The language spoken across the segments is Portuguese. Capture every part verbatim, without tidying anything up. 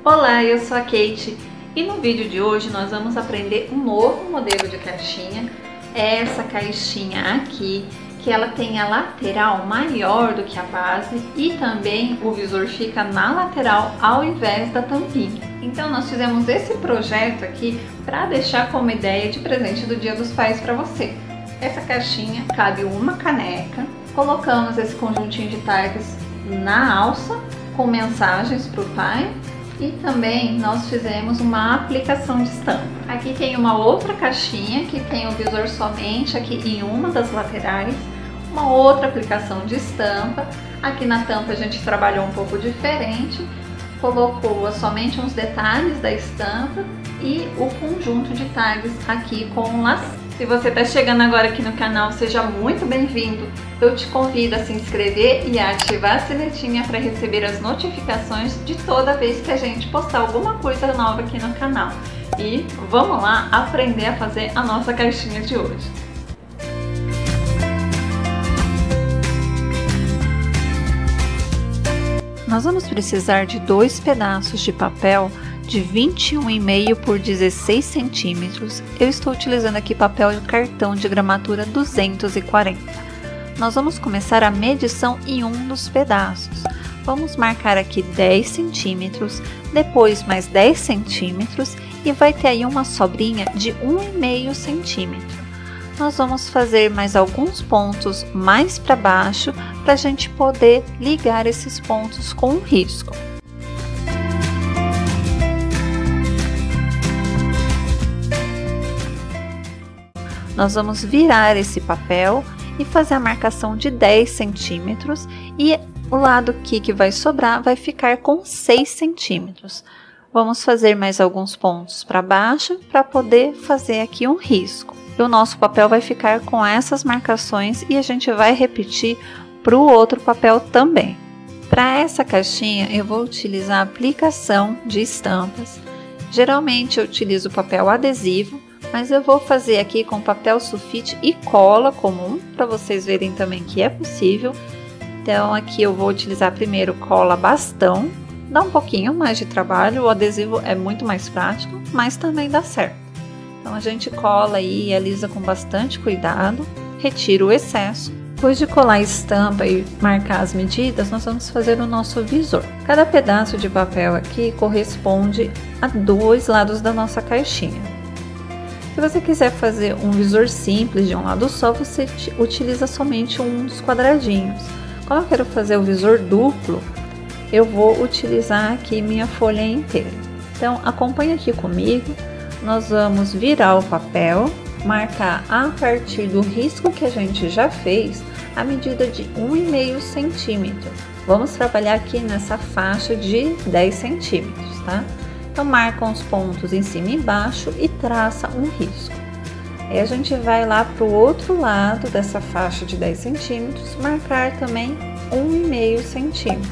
Olá, eu sou a Kate e no vídeo de hoje nós vamos aprender um novo modelo de caixinha. É essa caixinha aqui, que ela tem a lateral maior do que a base e também o visor fica na lateral ao invés da tampinha. Então nós fizemos esse projeto aqui para deixar como ideia de presente do Dia dos Pais para você. Essa caixinha cabe uma caneca, colocamos esse conjuntinho de tags na alça com mensagens para o pai. E também nós fizemos uma aplicação de estampa. Aqui tem uma outra caixinha que tem o visor somente aqui em uma das laterais, uma outra aplicação de estampa. Aqui na tampa a gente trabalhou um pouco diferente, colocou somente uns detalhes da estampa e o conjunto de tags aqui com laço. Se você está chegando agora aqui no canal, seja muito bem-vindo. Eu te convido a se inscrever e a ativar a sinetinha para receber as notificações de toda vez que a gente postar alguma coisa nova aqui no canal. E vamos lá aprender a fazer a nossa caixinha de hoje. Nós vamos precisar de dois pedaços de papel de vinte e um vírgula cinco por dezesseis centímetros. Eu estou utilizando aqui papel de cartão de gramatura duzentos e quarenta. Nós vamos começar a medição em um dos pedaços. Vamos marcar aqui dez centímetros, depois mais dez centímetros e vai ter aí uma sobrinha de um vírgula cinco centímetro. Nós vamos fazer mais alguns pontos mais para baixo para a gente poder ligar esses pontos com um risco. Nós vamos virar esse papel e fazer a marcação de dez centímetros e o lado aqui que vai sobrar vai ficar com seis centímetros. Vamos fazer mais alguns pontos para baixo para poder fazer aqui um risco. E o nosso papel vai ficar com essas marcações e a gente vai repetir para o outro papel também. Para essa caixinha eu vou utilizar a aplicação de estampas. Geralmente eu utilizo papel adesivo, mas eu vou fazer aqui com papel sulfite e cola comum, para vocês verem também que é possível. Então aqui eu vou utilizar primeiro cola bastão, dá um pouquinho mais de trabalho, o adesivo é muito mais prático, mas também dá certo. Então a gente cola aí e alisa com bastante cuidado, retira o excesso. Depois de colar a estampa e marcar as medidas, nós vamos fazer o nosso visor. Cada pedaço de papel aqui corresponde a dois lados da nossa caixinha. Se você quiser fazer um visor simples de um lado só, você utiliza somente um dos quadradinhos. Como eu quero fazer o visor duplo, eu vou utilizar aqui minha folha inteira. Então acompanhe aqui comigo, nós vamos virar o papel, marcar a partir do risco que a gente já fez, a medida de um vírgula cinco centímetro. Vamos trabalhar aqui nessa faixa de dez centímetros, tá? Então marca uns pontos em cima e embaixo e traça um risco. Aí a gente vai lá para o outro lado dessa faixa de dez centímetros, marcar também um vírgula cinco centímetro.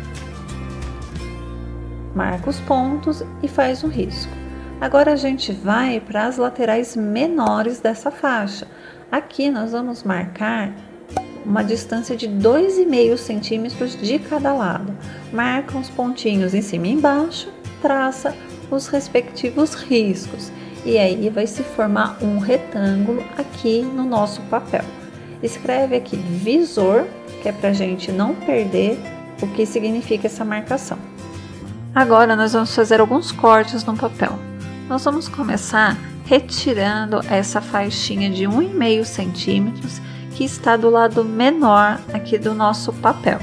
Marca os pontos e faz um risco. Agora a gente vai para as laterais menores dessa faixa. Aqui nós vamos marcar uma distância de dois vírgula cinco centímetros de cada lado. Marca uns pontinhos em cima e embaixo, traça os respectivos riscos e aí vai se formar um retângulo aqui no nosso papel. Escreve aqui visor, que é para a gente não perder o que significa essa marcação. Agora nós vamos fazer alguns cortes no papel. Nós vamos começar retirando essa faixinha de um vírgula cinco centímetros que está do lado menor aqui do nosso papel.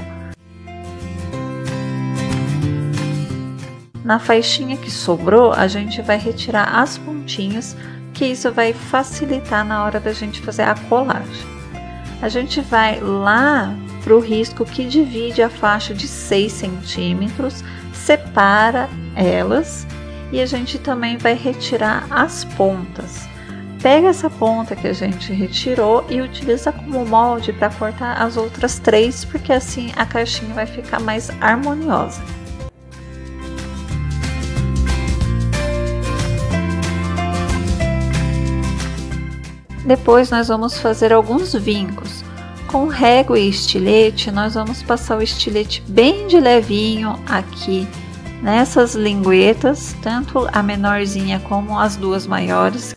Na faixinha que sobrou, a gente vai retirar as pontinhas, que isso vai facilitar na hora da gente fazer a colagem. A gente vai lá para o risco que divide a faixa de seis centímetros, separa elas e a gente também vai retirar as pontas. Pega essa ponta que a gente retirou e utiliza como molde para cortar as outras três, porque assim a caixinha vai ficar mais harmoniosa. Depois nós vamos fazer alguns vincos. Com régua e estilete, nós vamos passar o estilete bem de levinho aqui nessas linguetas, tanto a menorzinha como as duas maiores.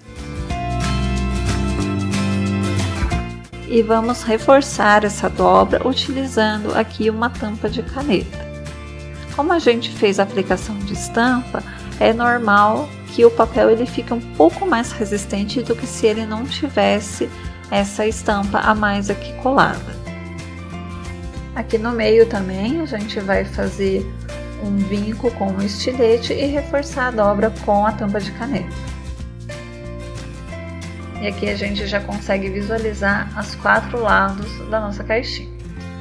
E vamos reforçar essa dobra utilizando aqui uma tampa de caneta. Como a gente fez a aplicação de estampa, é normal que o papel ele fique um pouco mais resistente do que se ele não tivesse essa estampa a mais aqui colada. Aqui no meio também a gente vai fazer um vinco com um estilete e reforçar a dobra com a tampa de caneta. E aqui a gente já consegue visualizar os quatro lados da nossa caixinha.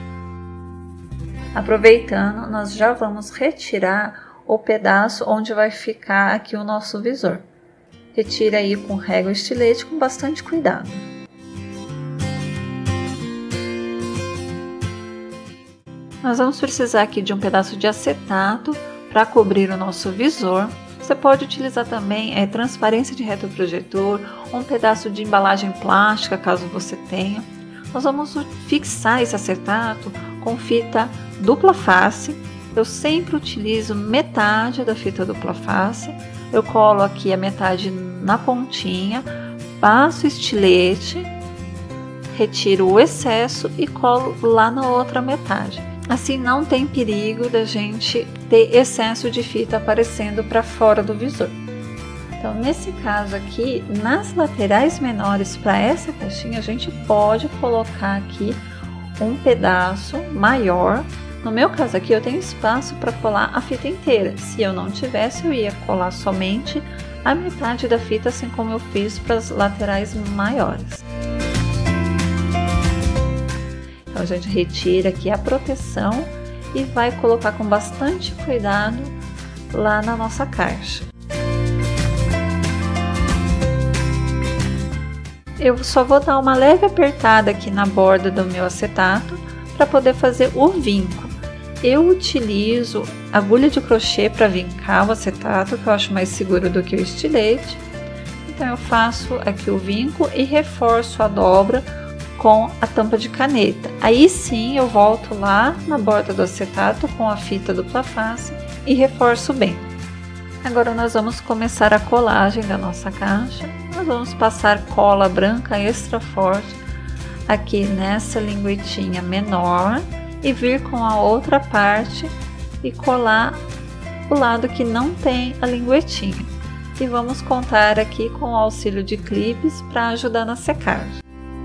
Aproveitando, nós já vamos retirar o pedaço onde vai ficar aqui o nosso visor. Retire aí com régua e estilete com bastante cuidado. Nós vamos precisar aqui de um pedaço de acetato para cobrir o nosso visor. Você pode utilizar também é, transparência de retroprojetor, um pedaço de embalagem plástica, caso você tenha. Nós vamos fixar esse acetato com fita dupla face. Eu sempre utilizo metade da fita dupla face. Eu colo aqui a metade na pontinha, passo estilete, retiro o excesso e colo lá na outra metade. Assim não tem perigo da gente ter excesso de fita aparecendo para fora do visor. Então, nesse caso aqui, nas laterais menores para essa caixinha, a gente pode colocar aqui um pedaço maior. No meu caso aqui, eu tenho espaço para colar a fita inteira. Se eu não tivesse, eu ia colar somente a metade da fita, assim como eu fiz para as laterais maiores. Então, a gente retira aqui a proteção e vai colocar com bastante cuidado lá na nossa caixa. Eu só vou dar uma leve apertada aqui na borda do meu acetato para poder fazer o vinco. Eu utilizo agulha de crochê para vincar o acetato, que eu acho mais seguro do que o estilete. Então eu faço aqui o vinco e reforço a dobra com a tampa de caneta. Aí sim eu volto lá na borda do acetato com a fita dupla face e reforço bem. Agora nós vamos começar a colagem da nossa caixa. Nós vamos passar cola branca extra forte aqui nessa linguetinha menor e vir com a outra parte e colar o lado que não tem a linguetinha. E vamos contar aqui com o auxílio de clipes para ajudar na secagem.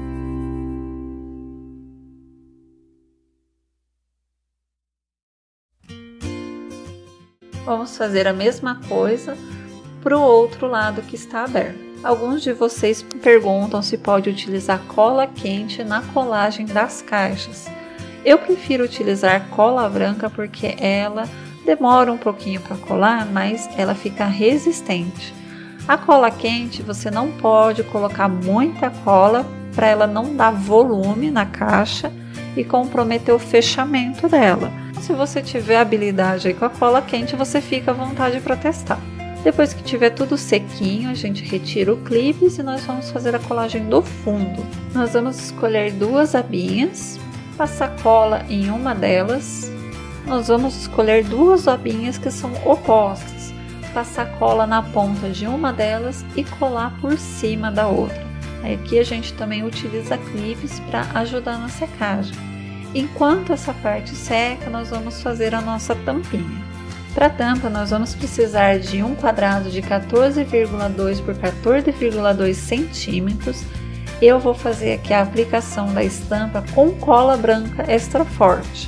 Vamos fazer a mesma coisa para o outro lado que está aberto. Alguns de vocês perguntam se pode utilizar cola quente na colagem das caixas. Eu prefiro utilizar cola branca porque ela demora um pouquinho para colar, mas ela fica resistente. A cola quente você não pode colocar muita cola para ela não dar volume na caixa e comprometer o fechamento dela. Se você tiver habilidade aí com a cola quente, você fica à vontade para testar. Depois que tiver tudo sequinho, a gente retira o clipes e nós vamos fazer a colagem do fundo. Nós vamos escolher duas abinhas, passar cola em uma delas. Nós vamos escolher duas abinhas que são opostas, passar cola na ponta de uma delas e colar por cima da outra. Aqui a gente também utiliza clipes para ajudar na secagem. Enquanto essa parte seca, nós vamos fazer a nossa tampinha. Para a tampa, nós vamos precisar de um quadrado de quatorze vírgula dois por quatorze vírgula dois centímetros. Eu vou fazer aqui a aplicação da estampa com cola branca extra forte.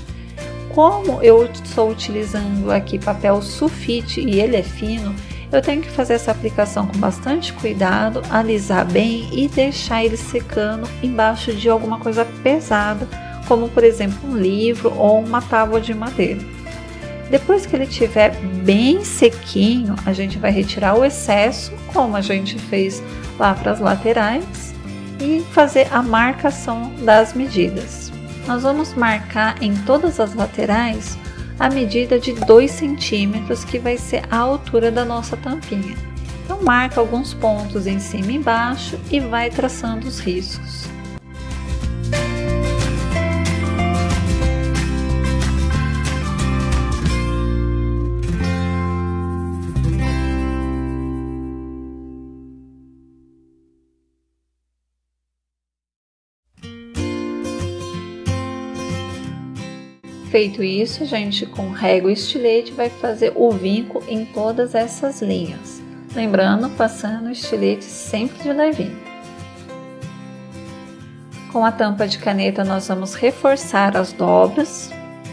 Como eu estou utilizando aqui papel sulfite e ele é fino, eu tenho que fazer essa aplicação com bastante cuidado, alisar bem e deixar ele secando embaixo de alguma coisa pesada, como por exemplo um livro ou uma tábua de madeira. Depois que ele estiver bem sequinho, a gente vai retirar o excesso, como a gente fez lá para as laterais, e fazer a marcação das medidas. Nós vamos marcar em todas as laterais a medida de dois centímetros, que vai ser a altura da nossa tampinha. Então marca alguns pontos em cima e embaixo e vai traçando os riscos. Feito isso, a gente com régua e estilete vai fazer o vinco em todas essas linhas. Lembrando, passando o estilete sempre de levinho. Com a tampa de caneta nós vamos reforçar as dobras.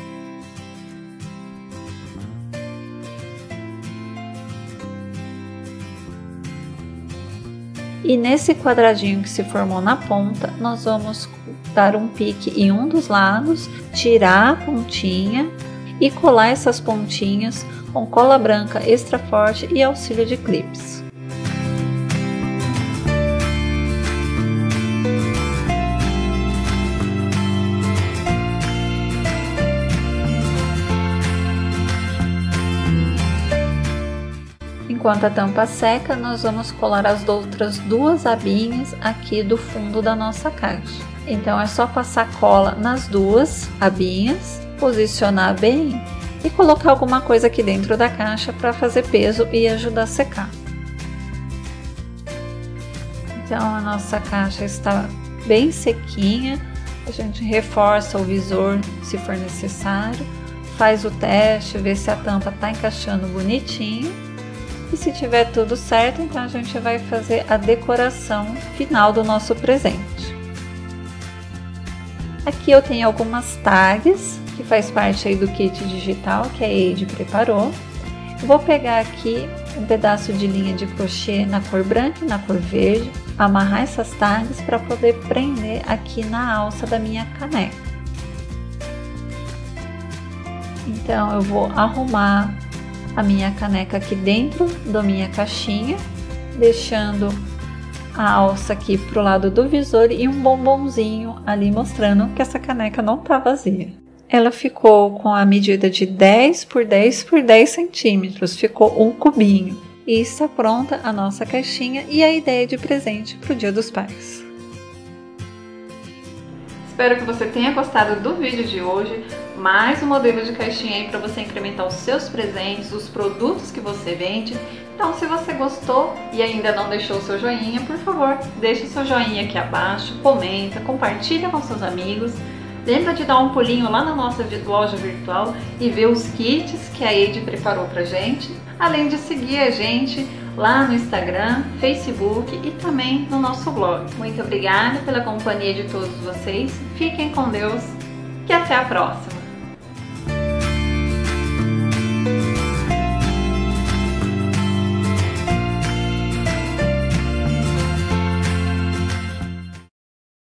E nesse quadradinho que se formou na ponta, nós vamos dar um pique em um dos lados, tirar a pontinha e colar essas pontinhas com cola branca extra forte e auxílio de clips. Enquanto a tampa seca, nós vamos colar as outras duas abinhas aqui do fundo da nossa caixa. Então é só passar cola nas duas abinhas, posicionar bem e colocar alguma coisa aqui dentro da caixa para fazer peso e ajudar a secar. Então a nossa caixa está bem sequinha, a gente reforça o visor se for necessário, faz o teste, vê se a tampa está encaixando bonitinho. E se tiver tudo certo, então a gente vai fazer a decoração final do nosso presente. Aqui eu tenho algumas tags, que faz parte aí do kit digital que a Eide preparou. Vou pegar aqui um pedaço de linha de crochê na cor branca e na cor verde, amarrar essas tags para poder prender aqui na alça da minha caneca. Então eu vou arrumar a minha caneca aqui dentro da minha caixinha, deixando a alça aqui pro lado do visor e um bombonzinho ali mostrando que essa caneca não tá vazia. Ela ficou com a medida de dez por dez por dez centímetros, ficou um cubinho. E está pronta a nossa caixinha e a ideia de presente pro Dia dos Pais. Espero que você tenha gostado do vídeo de hoje. Mais um modelo de caixinha aí para você incrementar os seus presentes, os produtos que você vende. Então, se você gostou e ainda não deixou o seu joinha, por favor, deixe o seu joinha aqui abaixo, comenta, compartilha com seus amigos. Lembra de dar um pulinho lá na nossa loja virtual e ver os kits que a Eide preparou pra gente, além de seguir a gente lá no Instagram, Facebook e também no nosso blog. Muito obrigada pela companhia de todos vocês, fiquem com Deus e até a próxima!